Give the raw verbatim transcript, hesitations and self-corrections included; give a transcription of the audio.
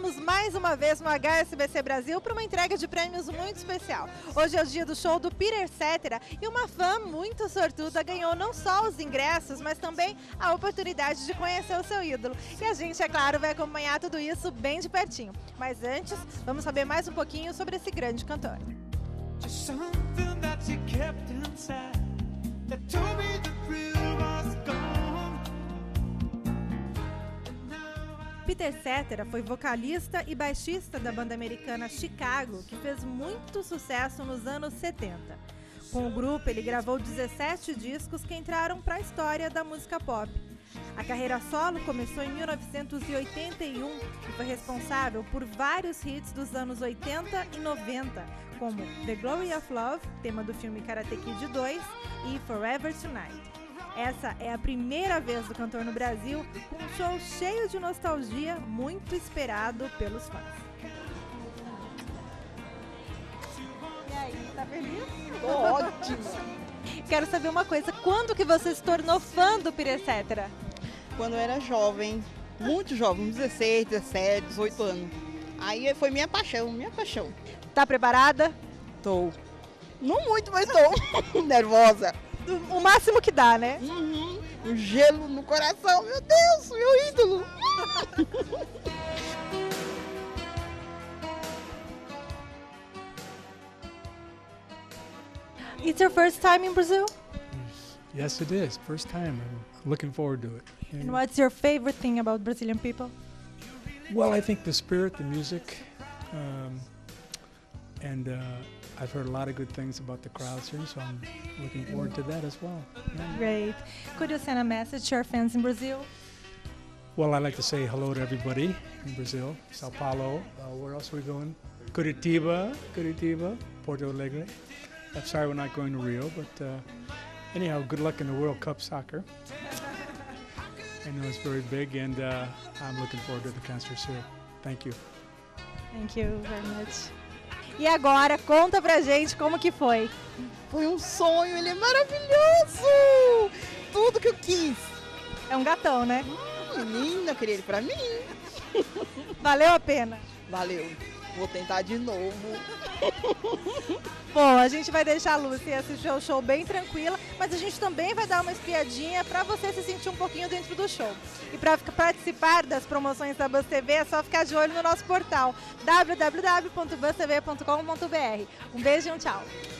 estamos mais uma vez no H S B C Brasil para uma entrega de prêmios muito especial. Hoje é o dia do show do Peter Cetera e uma fã muito sortuda ganhou não só os ingressos, mas também a oportunidade de conhecer o seu ídolo. E a gente, é claro, vai acompanhar tudo isso bem de pertinho. Mas antes, vamos saber mais um pouquinho sobre esse grande cantor. Peter Cetera foi vocalista e baixista da banda americana Chicago, que fez muito sucesso nos anos setenta. Com o grupo, ele gravou dezessete discos que entraram para a história da música pop. A carreira solo começou em mil novecentos e oitenta e um e foi responsável por vários hits dos anos oitenta e noventa, como The Glory of Love, tema do filme Karate Kid dois, e Forever Tonight. Essa é a primeira vez do cantor no Brasil, com um show cheio de nostalgia, muito esperado pelos fãs. E aí, tá feliz? Tô ótima! Quero saber uma coisa, quando que você se tornou fã do Peter Cetera? Quando eu era jovem, muito jovem, dezesseis, dezessete, dezoito anos. Aí foi minha paixão, minha paixão. Tá preparada? Tô. Não muito, mas tô. Nervosa. O máximo que dá, né? Uhum. Um gelo no coração, meu Deus, meu ídolo. It's your first time in Brazil? Yes, it is. First time. I'm looking forward to it. And what's your favorite thing about Brazilian people? Well, I think the spirit, the music, um, and uh, I've heard a lot of good things about the crowds here, so I'm looking forward to that as well. Yeah. Great. Could you send a message to your fans in Brazil? Well, I'd like to say hello to everybody in Brazil, Sao Paulo. Uh, where else are we going? Curitiba, Curitiba, Porto Alegre. I'm sorry we're not going to Rio, but uh, anyhow, good luck in the World Cup soccer. I know it's very big, and uh, I'm looking forward to the concerts here. Thank you. Thank you very much. E agora, conta pra gente como que foi. Foi um sonho, ele é maravilhoso! Tudo que eu quis. É um gatão, né? Hum, menina, eu queria ele pra mim. Valeu a pena? Valeu. Vou tentar de novo. Bom, a gente vai deixar a Lucy assistir o show bem tranquila, mas a gente também vai dar uma espiadinha para você se sentir um pouquinho dentro do show. E para participar das promoções da Buzz T V é só ficar de olho no nosso portal w w w ponto buzz t v ponto com ponto b r. Um beijo e um tchau!